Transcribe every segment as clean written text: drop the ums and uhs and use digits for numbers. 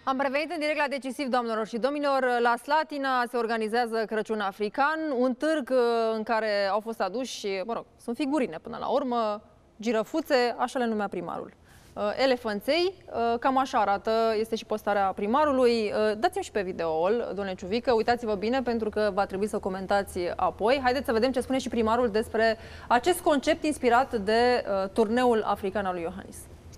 Am revenit în direct la Decisiv, doamnelor și domnilor. La Slatina se organizează Crăciun African, un târg în care au fost aduși, sunt figurine până la urmă, girăfuțe, așa le numea primarul. Elefanței, cam așa arată, este și postarea primarului. Dați-mi și pe video-ul, domnule Ciuvică, uitați-vă bine pentru că va trebui să comentați apoi. Haideți să vedem ce spune și primarul despre acest concept inspirat de turneul african al lui Iohannis.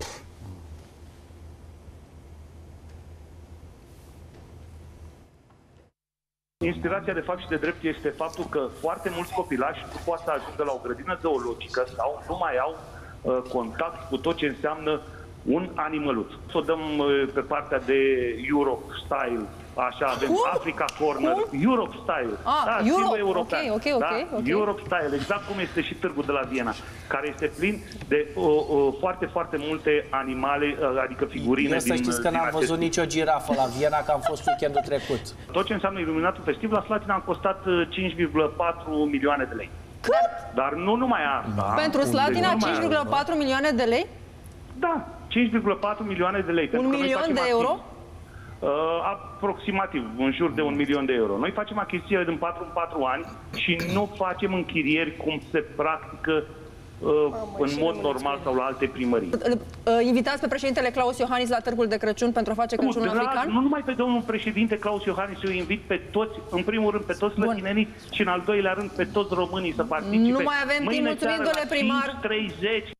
Inspirația de fapt și de drept este faptul că foarte mulți copilași nu poate să ajungă la o grădină zoologică sau nu mai au contact cu tot ce înseamnă un animăluț. Să o dăm pe partea de Europe Style, așa, avem Africa Corner, Europe Style, stilul european. Okay. Europe Style, exact cum este și târgul de la Viena, care este plin de foarte multe animale, adică figurine. Să știți că n-am văzut nicio girafă la Viena, că am fost weekendul trecut. Tot ce înseamnă iluminatul festiv la Slatina a costat 5,4 milioane de lei. Cât? Dar nu numai asta. Pentru Slatina 5,4 milioane de lei? Da, 5,4 milioane de lei. 1 milion de euro? Aproximativ, în jur de 1 milion de euro. Noi facem achiziție din 4 în 4 ani și nu facem închirieri cum se practică în mod normal sau la alte primării. Invitați pe președintele Klaus Iohannis la târgul de Crăciun pentru a face Crăciunul african? Nu numai pe domnul președinte Klaus Iohannis, eu invit pe toți, în primul rând pe toți lătinenii și în al doilea rând pe toți românii să participe. Nu mai avem timp, mulțumim, domnule primar. 5:30.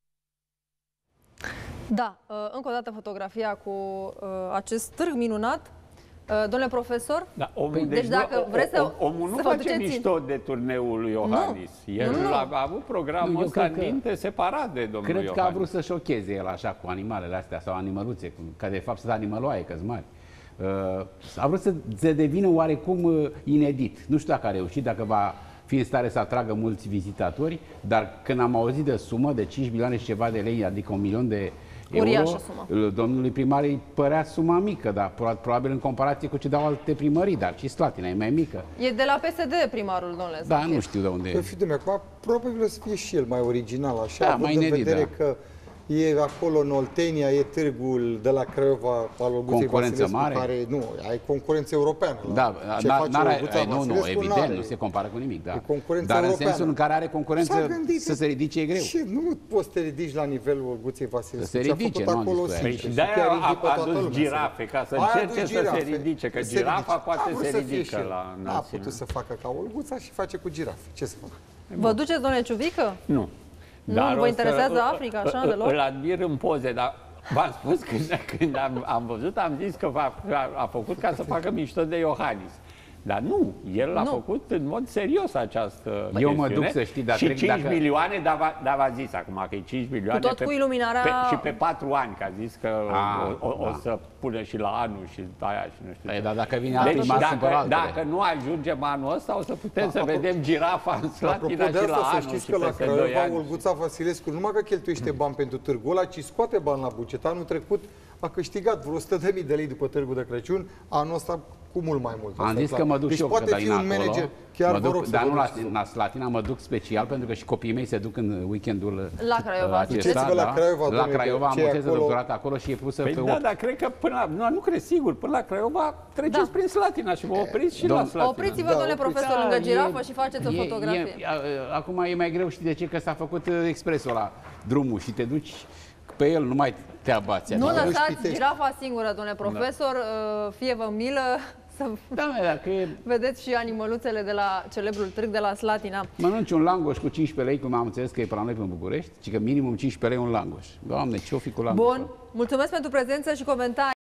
Da, încă o dată fotografia cu acest târg minunat. Domnule profesor, da, deci dacă vreți să omul nu face mișto de turneul lui Iohannis. El a avut programul ăsta în minte separat de domnul Iohannis. Cred că a vrut să șocheze el așa cu animalele astea sau animăluțe, că de fapt sunt animăloaie, că-s mari. A vrut să devină oarecum inedit. Nu știu dacă a reușit, dacă va fi în stare să atragă mulți vizitatori, dar când am auzit de sumă de 5 milioane și ceva de lei, adică 1 milion de euro, domnului primar îi părea suma mică, dar probabil în comparație cu ce dau alte primării, dar și Slatina e mai mică. E de la PSD primarul, domnule. Da, nu știu de unde e. Probabil să fie și el mai original, așa, da, mai inedit, vedere că e acolo în Oltenia, e târgul de la Craiova al Olguței Vasilescu, mare. Care nu, ai concurență europeană. Da, nu, evident, nu se compară cu nimic, da. Dar în sensul în care are concurență să se ridice e greu. Și nu poți să te ridici la nivelul Olguței Vasilescu. Să se ridice, nu. Și de-aia a adus girafe, ca să încerce să se ridice, că girafa poate se ridică la înălțime. A putut să facă ca Olguța și face cu girafe. Ce să facă? Vă duceți, domnule Ciuvică? Nu. Nu vă interesează Africa, așa, deloc? Îl admir în poze, dar v-am spus când am văzut, am zis că a făcut ca să facă mișto de Iohannis. Dar nu, el a făcut în mod serios această Eu mă duc să știi, dar și 5 milioane, dar v-a zis acum că e 5 milioane cu tot cu iluminarea... și pe 4 ani, că a zis că o să pună și la anul și aia și nu știu. Dar dacă vine alt primar, dacă nu ajungem anul ăsta, o să putem să vedem girafa în Slatina și la anul. Să știți că la Craiova, Olguța Vasilescu, nu numai că cheltuiește bani pentru târgul ăla, ci scoate bani la buget. Anul trecut a câștigat vreo 100.000 de lei după târgul de Crăciun, anul ăsta cu mult mai mult. Am zis că mă duc și eu Cătălin acolo, dar nu la Slatina, mă duc special, pentru că și copiii mei se duc în weekendul la Craiova. acesta. La Craiova am botez de doctorat acolo și e pusă pe 8. Da, dar cred că până la... Nu cred sigur, până la Craiova treceți prin Slatina și vă opriți și la Slatina. Opriți-vă, domnule profesor, lângă girafă și faceți o fotografie. Acum e mai greu, știi de ce? Că s-a făcut expresul la drumul și te duci pe el, nu mai te abați. Nu lăsați girafa singură, domnule profesor, fie-vă milă să vedeți și animăluțele de la celebrul târg de la Slatina. Mănânci un langoș cu 15 lei, cum am înțeles că e pe la noi pe București, ci că minimum 15 lei un langoș. Doamne, ce-o fi cu langoșul? Bun, mulțumesc pentru prezență și comentarii.